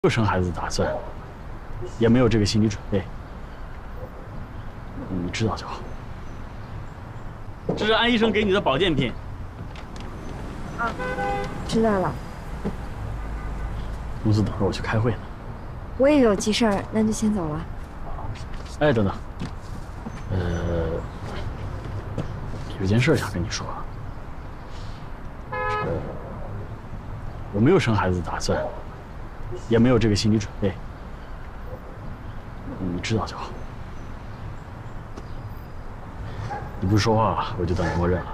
有生孩子的打算，也没有这个心理准备。你知道就好。这是安医生给你的保健品。 啊，知道了。 公司等着我去开会呢。 我也有急事儿，那就先走了。 哎，等等，有件事想跟你说。我没有生孩子的打算，也没有这个心理准备。你知道就好。你不说话，我就当默认了。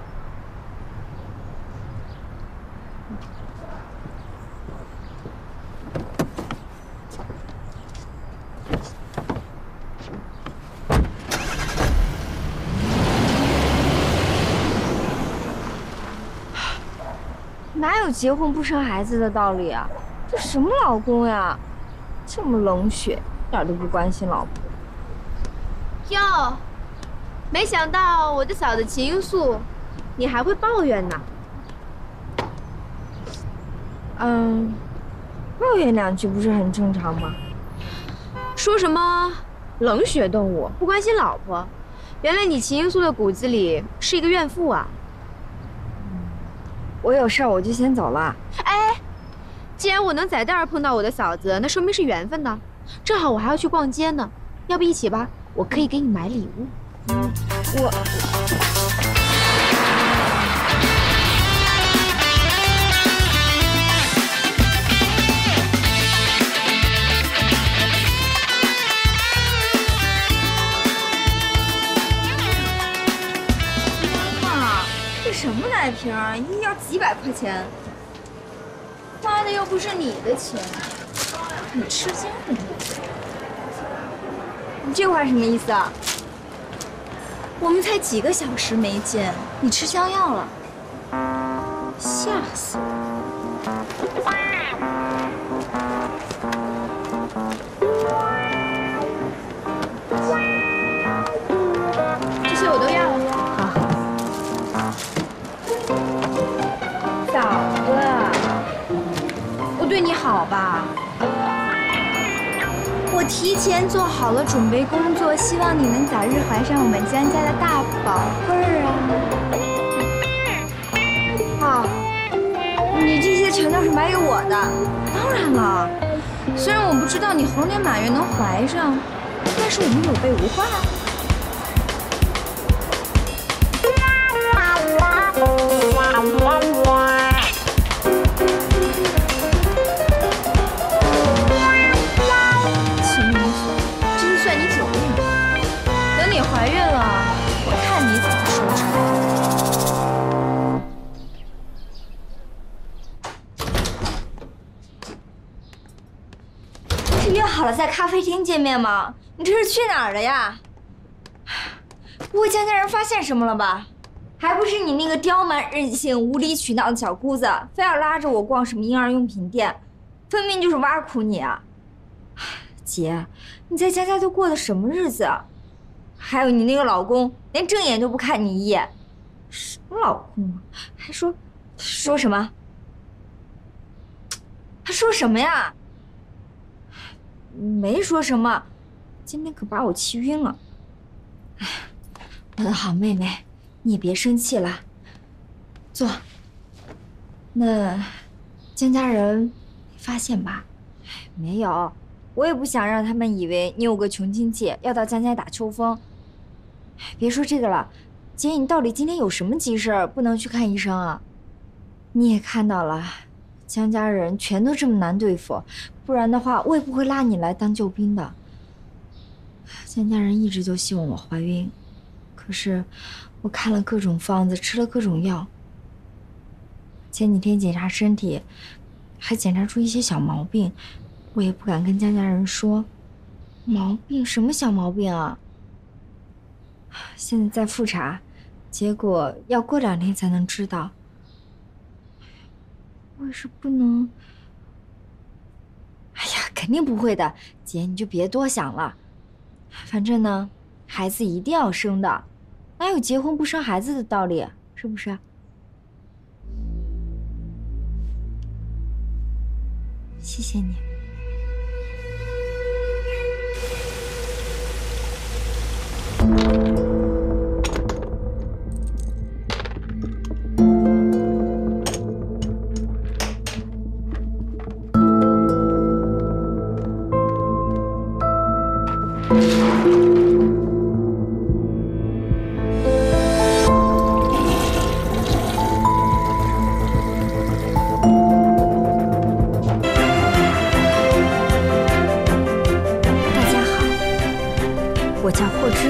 哪有结婚不生孩子的道理啊？这什么老公呀，这么冷血，一点都不关心老婆。 哟，没想到我的小子情愫，你还会抱怨呢。 抱怨两句不是很正常吗？ 说什么冷血动物不关心老婆，原来你情愫的骨子里是一个怨妇啊！ 我有事儿，我就先走了。 哎，既然我能在这儿碰到我的嫂子，那说明是缘分呢。正好我还要去逛街呢，要不一起吧？我可以给你买礼物。 这什么奶瓶啊，一要几百块钱，花的又不是你的钱，你吃惊了吗？你这话什么意思啊？我们才几个小时没见，你吃香药了？吓死我！ 这些我都要了。 对你好吧，我提前做好了准备工作，希望你能早日怀上我们江家的大宝贝儿啊！你这些全都是买给我的。当然了，虽然我不知道你猴年马月能怀上，但是我们有备无患。怀孕了，我看你怎么说成。是约好了在咖啡厅见面吗？你这是去哪儿了呀？不会江家人发现什么了吧？还不是你那个刁蛮任性、无理取闹的小姑子，非要拉着我逛什么婴儿用品店，分明就是挖苦你啊！姐，你在江家都过的什么日子啊？还有你那个老公，连正眼都不看你一眼，什么老公啊？还说什么？他说什么呀？没说什么，今天可把我气晕了。哎，我的好妹妹，你也别生气了，坐。那江家人没发现吧？没有，我也不想让他们以为你有个穷亲戚要到江家打秋风。别说这个了，姐，你到底今天有什么急事儿不能去看医生啊？你也看到了，江家人全都这么难对付，不然的话我也不会拉你来当救兵的。江家人一直就希望我怀孕，可是我看了各种方子，吃了各种药。前几天检查身体，还检查出一些小毛病，我也不敢跟江家人说。毛病？什么小毛病啊？现在在复查，结果要过2天才能知道。我也是不能……哎呀，肯定不会的，姐你就别多想了。反正呢，孩子一定要生的，哪有结婚不生孩子的道理，是不是？谢谢你。 我叫霍之。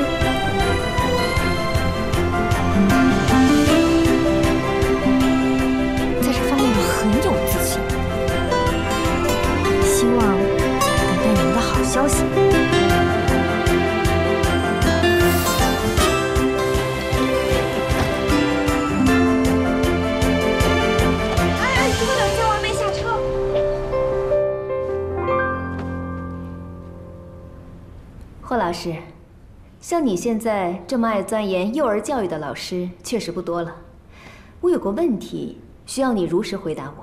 在这方面我很有自信，希望等待你们的好消息。哎，等等，我还没下车。 霍老师，像你现在这么爱钻研幼儿教育的老师确实不多了。我有个问题需要你如实回答我：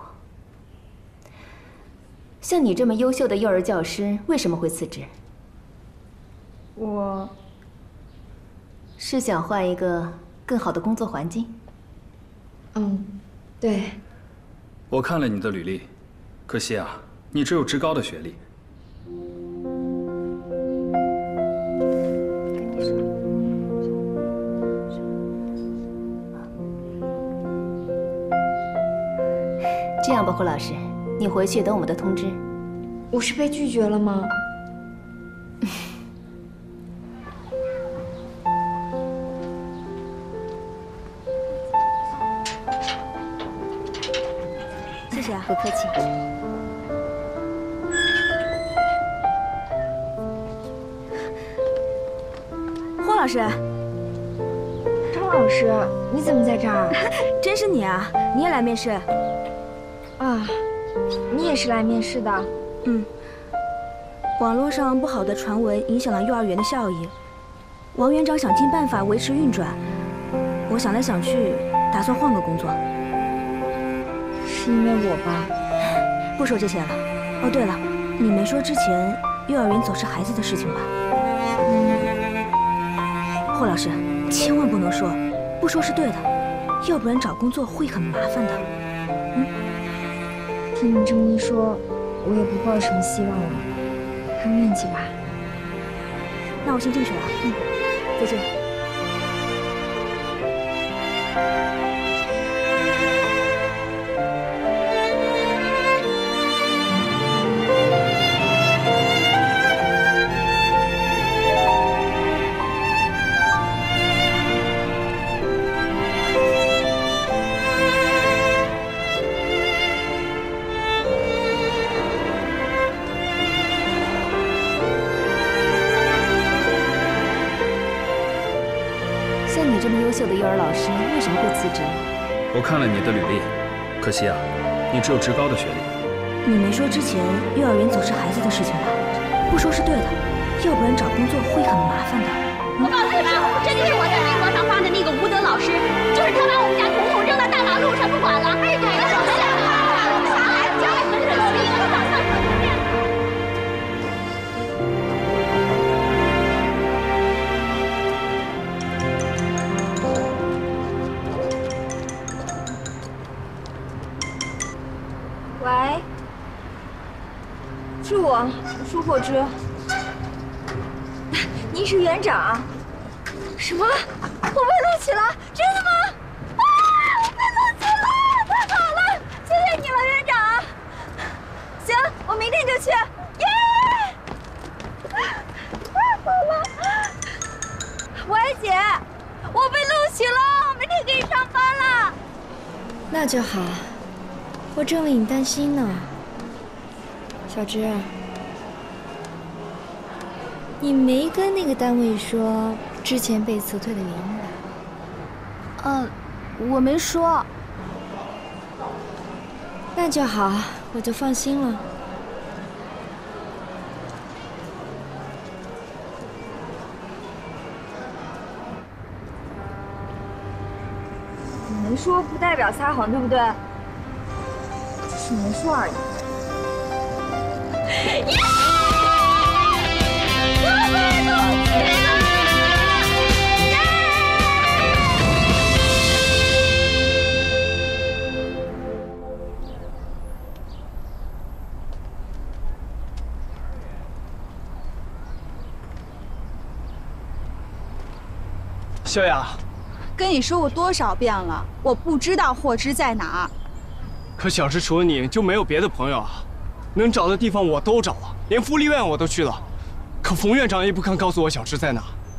像你这么优秀的幼儿教师，为什么会辞职？ 我是想换一个更好的工作环境？ 对。 我看了你的履历，可惜啊，你只有职高的学历。 这样吧，霍老师，你回去等我们的通知。 我是被拒绝了吗？ 谢谢啊，不客气。 霍老师， 张老师，你怎么在这儿？ 真是你啊！你也来面试？ 啊，你也是来面试的？ 网络上不好的传闻影响了幼儿园的效益，王园长想尽办法维持运转。我想来想去，打算换个工作。 是因为我吧？ 不说这些了。哦，对了，你没说之前幼儿园走失孩子的事情吧？霍老师，千万不能说，不说是对的，要不然找工作会很麻烦的。 听你这么一说，我也不抱什么希望了。看运气吧。 那我先进去了。再见。 像你这么优秀的幼儿老师，为什么会辞职？ 我看了你的履历，可惜啊，你只有职高的学历。 你没说之前幼儿园走失孩子的事情吧？不说是对的，要不然找工作会很麻烦的。 我告诉你们，这就是我在微博上发的那个吴德老师，就是他把我们家彤彤扔到大马路上不管了，还给了我们俩小孩教我们这个一个早上可不变。 喂，是我，舒霍之。您是园长？什么？我被录取了？真的吗？啊！我被录取了！太好了，谢谢你了，园长。行，我明天就去。耶！太好了！喂，姐，我被录取了，我明天可以上班了。那就好。我正为你担心呢，小芝。你没跟那个单位说之前被辞退的原因吧？ 我没说。 那就好，我就放心了。你没说不代表撒谎，对不对？只是没说而已。 秀雅， 跟你说过多少遍了，我不知道霍之在哪儿。 可小芝除了你就没有别的朋友啊，能找的地方我都找了，连福利院我都去了，可冯院长也不肯告诉我小芝在哪。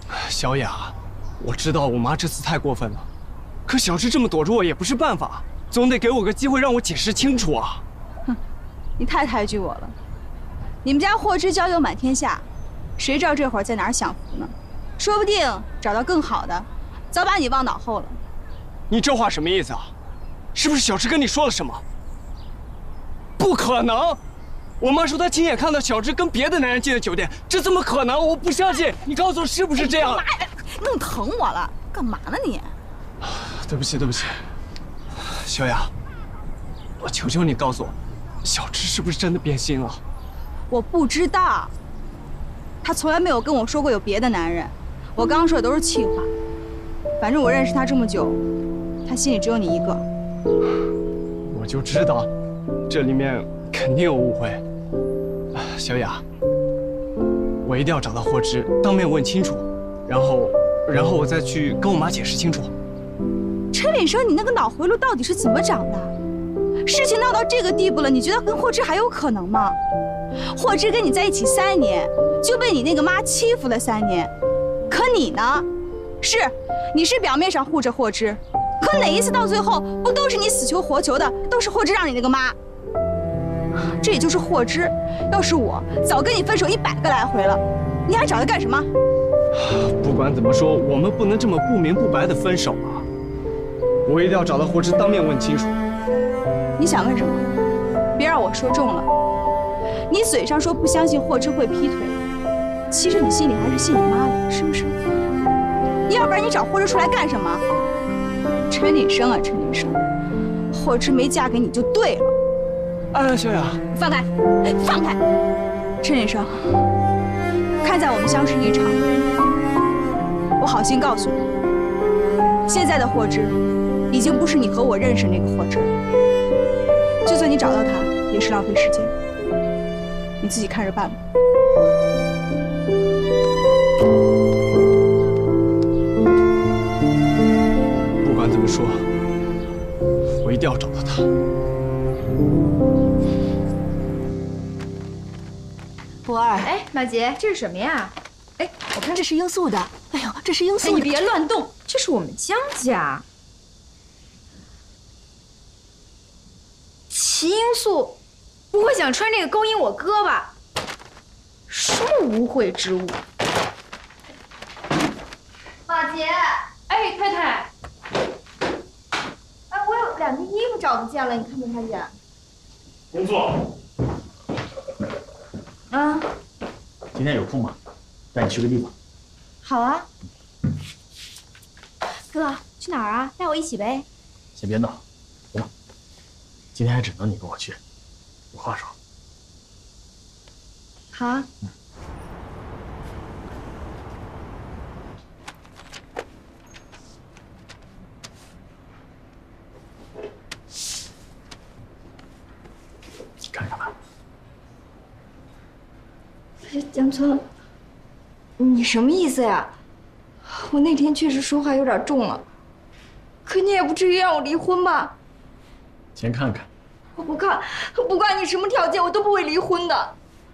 小雅，我知道我妈这次太过分了，可小芝这么躲着我也不是办法，总得给我个机会让我解释清楚啊！ 哼，你太抬举我了。你们家霍之交友满天下，谁知道这会儿在哪儿享福呢？说不定找到更好的，早把你忘脑后了。 你这话什么意思啊？是不是小芝跟你说了什么？不可能！我妈说她亲眼看到小芝跟别的男人进了酒店，这怎么可能？我不相信！你告诉我是不是这样？ 弄疼我了，干嘛呢你？ 对不起，对不起，小雅，我求求你告诉我，小芝是不是真的变心了？ 我不知道，她从来没有跟我说过有别的男人，我刚刚说的都是气话。反正我认识她这么久，她心里只有你一个。 我就知道，这里面肯定有误会。小雅，我一定要找到霍之，当面问清楚，然后我再去跟我妈解释清楚。 陈敏生，你那个脑回路到底是怎么长的？事情闹到这个地步了，你觉得跟霍之还有可能吗？霍之跟你在一起3年，就被你那个妈欺负了3年，可你呢？你是表面上护着霍之，可哪一次到最后不都是你死求活求的，都是霍之让你那个妈。这也就是霍之，要是我早跟你分手100个来回了，你还找他干什么？ 不管怎么说，我们不能这么不明不白的分手啊！我一定要找到霍之，当面问清楚。 你想问什么？别让我说中了。你嘴上说不相信霍之会劈腿，其实你心里还是信你妈的，是不是？要不然你找霍之出来干什么？陈锦生啊，陈锦生，霍之没嫁给你就对了。 小雅， 放开，放开！陈锦生，看在我们相识一场，我好心告诉你，现在的霍之已经不是你和我认识那个霍之了。就算你找到他，也是浪费时间。你自己看着办吧。 不管怎么说，我一定要找到他。 博儿，哎，马杰，这是什么呀？ 哎，我看这是罂粟的。哎呦，这是罂粟的。 你别乱动，这是我们江家。齐罂粟，不会想穿这个勾引我哥吧？什么污秽之物！马杰，哎，太太，哎，我有2件衣服找不见了，你看没看见？ 工作。 啊， 今天有空吗？带你去个地方。 好啊。哥，去哪儿啊？带我一起呗。 先别闹，行吗？今天还只能你跟我去，有话说。 好啊。 干什么？ 江村，你什么意思呀？我那天确实说话有点重了，可你也不至于让我离婚吧？ 先看看。 我不看，不管你什么条件，我都不会离婚的。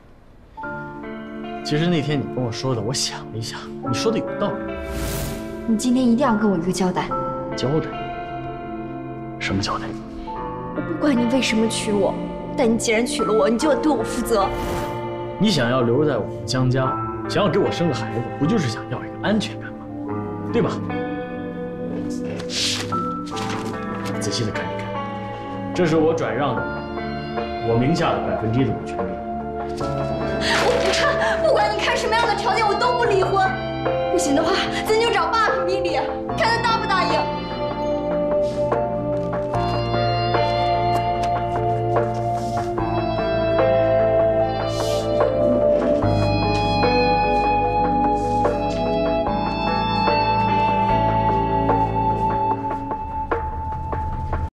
其实那天你跟我说的，我想了一下，你说的有道理。 你今天一定要跟我一个交代。 交代？什么交代？ 我不管你为什么娶我，但你既然娶了我，你就要对我负责。 你想要留在我们江家，想要给我生个孩子，不就是想要一个安全感吗？对吧？仔细的看一看，这是我转让的我名下的1%的股权利。 我不看，不管你看什么样的条件，我都不离婚。不行的话，咱就找8平米里，看他答不答应。